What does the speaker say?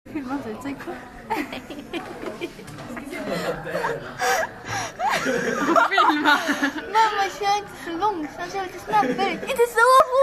filma sig最酷。filma. Mamma, kör inte så långsamt, kör lite snabbare. Inte så fort!